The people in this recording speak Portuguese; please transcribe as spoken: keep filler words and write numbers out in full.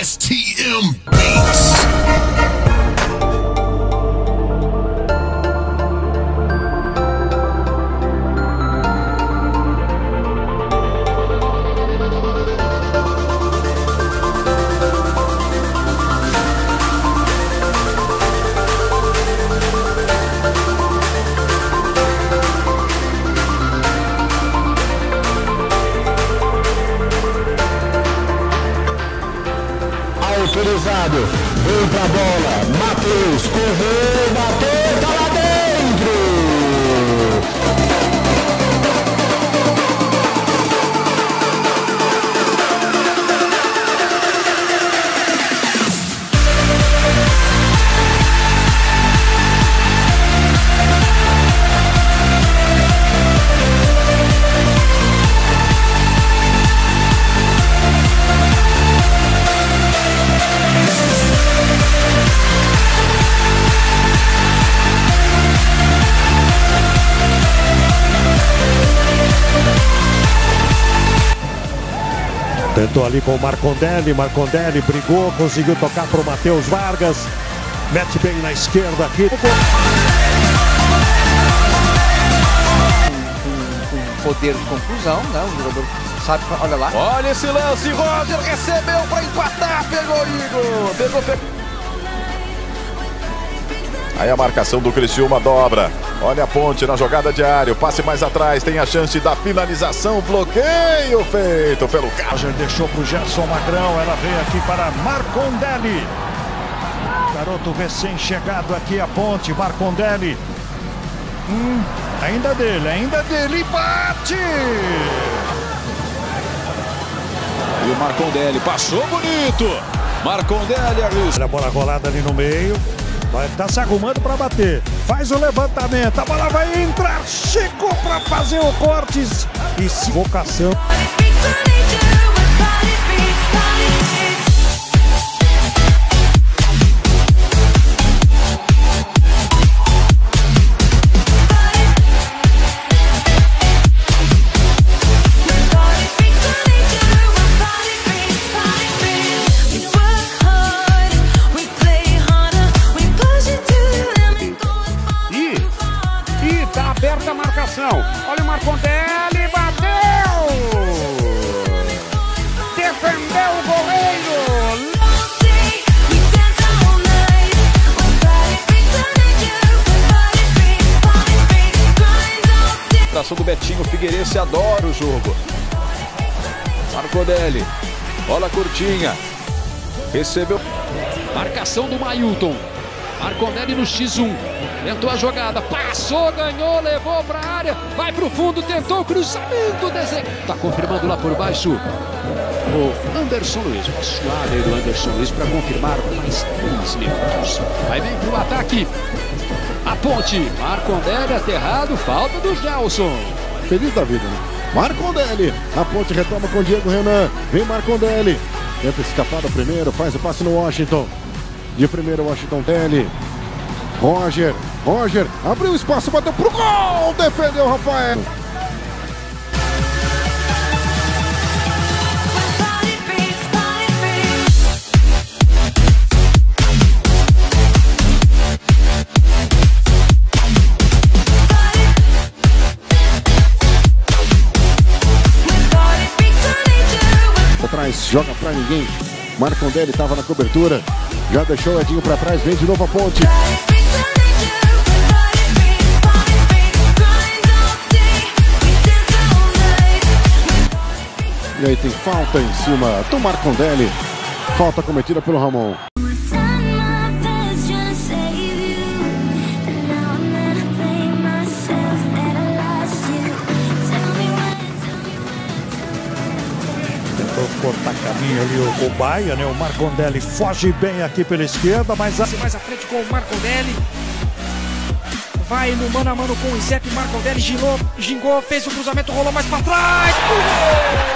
S T M Beats. Autorizado, veio pra bola, Matheus, correu, bateu, tá lá dentro! Tentou ali com o Marcondele, Marcondele brigou, conseguiu tocar para o Matheus Vargas, mete bem na esquerda aqui. Com, com poder de conclusão, né? O jogador sabe, olha lá. Olha esse lance, Roger recebeu para empatar, pegou Igor, pegou, pegou. Aí a marcação do Criciúma dobra. Olha a ponte na jogada de área. O passe mais atrás. Tem a chance da finalização. Bloqueio feito pelo carro. Deixou para o Gerson Magrão. Ela veio aqui para Marcondele. Garoto recém-chegado aqui a ponte. Marcondele. Hum, ainda dele, ainda dele. E bate! E o Marcondele passou bonito. Marcondele arrisca. A bola rolada ali no meio. Vai estar se arrumando para bater. Faz o levantamento. A bola vai entrar. Chegou para fazer o cortes. E se vocação. Aberta a marcação. Olha o Marcondele, bateu! Defendeu o goleiro! Tração do Betinho Figueirense, adora o jogo. Marcondele, bola curtinha. Recebeu. Marcação do Mailton. Marcondele no xis um. Tentou a jogada, passou, ganhou, levou para a área, vai para o fundo, tentou o cruzamento, desenho. Está confirmando lá por baixo o Anderson Luiz. Suave do Anderson Luiz para confirmar mais três minutos. Aí vem para o ataque. A ponte, Marcondele aterrado, falta do Gelson. Feliz da vida, né? Marcondele, a ponte retoma com o Diego Renan. Vem Marcondele, tenta escapar do primeiro, faz o passe no Washington. De primeiro, Washington Dele. Roger, Roger, abriu espaço, bateu pro gol, defendeu Rafael. Atrás, joga pra ninguém. Marcondele estava na cobertura, já deixou o Edinho pra trás, vem de novo a ponte. E aí tem falta em cima do Marcondele. Falta cometida pelo Ramon. Tentou cortar caminho ali o, o Baia, né? O Marcondele foge bem aqui pela esquerda, mas... A... Mais à frente com o Marcondele. Vai no mano a mano com o Isep. Marcondele gingou, gingou, fez o cruzamento, rolou mais para trás.